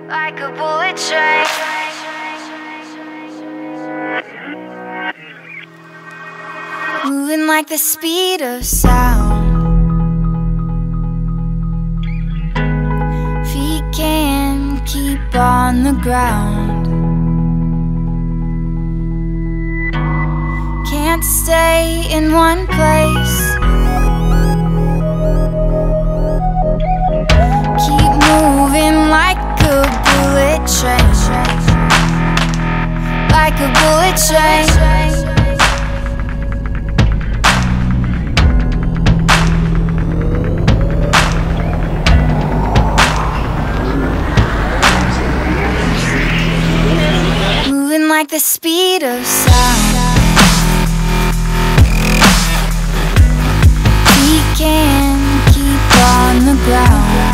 like a bullet train. Moving like the speed of sound. Feet can't keep on the ground. Can't stay in one place. Keep moving like a bullet train. Like a bullet train. Like the speed of sound. We can keep on the ground.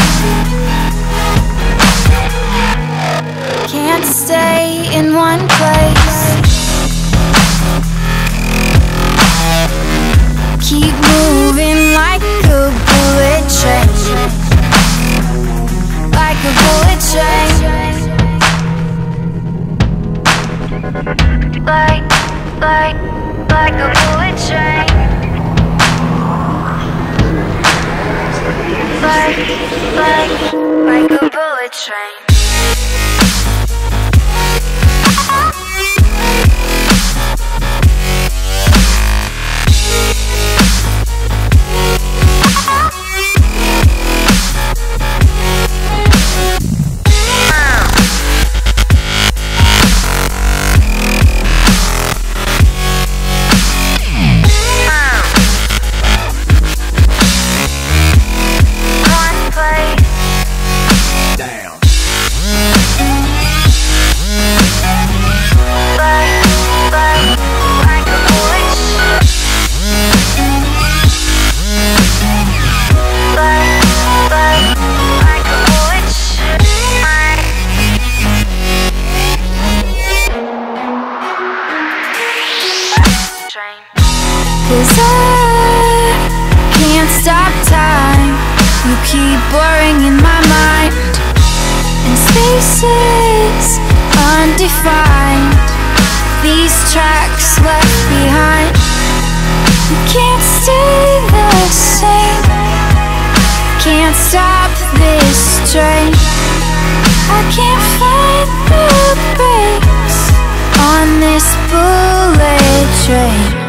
Can't stay in one place. Keep moving like a bullet train. Like a bullet train. Like a bullet train. Like a bullet train. Cause I can't stop time. You keep blurring in my mind, and spaces undefined. These tracks left behind. You can't stay the same. Can't stop this train. I can't find the brakes on this bullet train.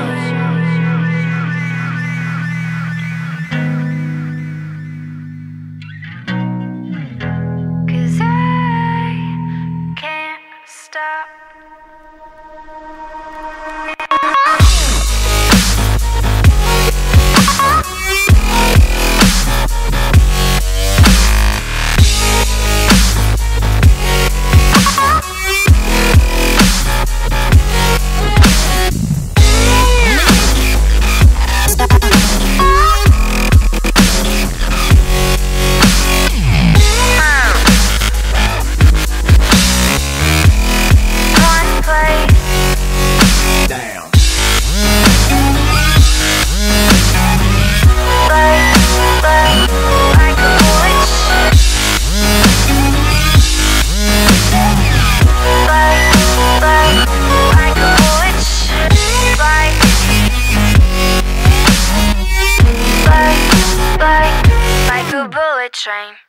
Like a bullet train.